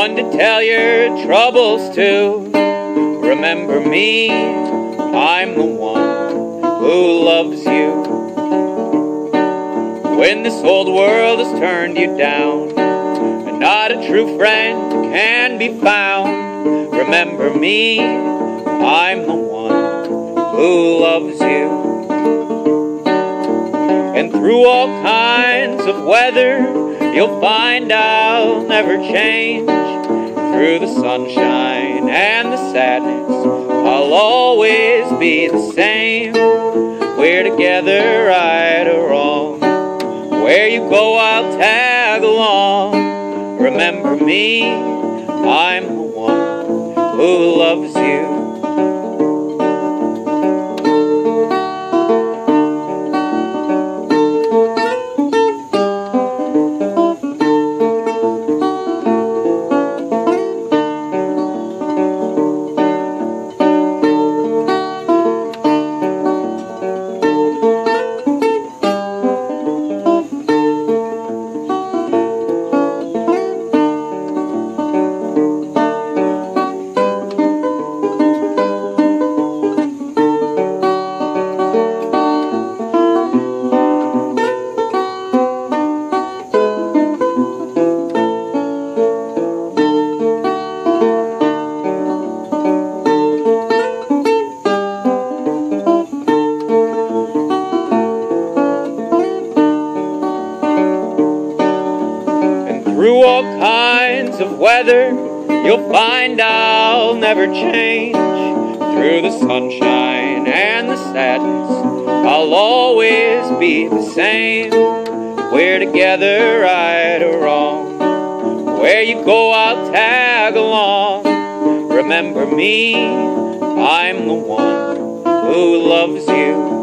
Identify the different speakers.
Speaker 1: one to tell your troubles to. Remember me, I'm the one who loves you. When this old world has turned you down, and not a true friend can be found, remember me, I'm the one who loves you. And through all kinds of weather, you'll find I'll never change. Through the sunshine and the sadness, I'll always be the same. We're together, right or wrong. Where you go, I'll tag along. Remember me, I'm the one who loves you. Through all kinds of weather, you'll find I'll never change. Through the sunshine and the sadness, I'll always be the same. We're together, right or wrong. Where you go, I'll tag along. Remember me, I'm the one who loves you.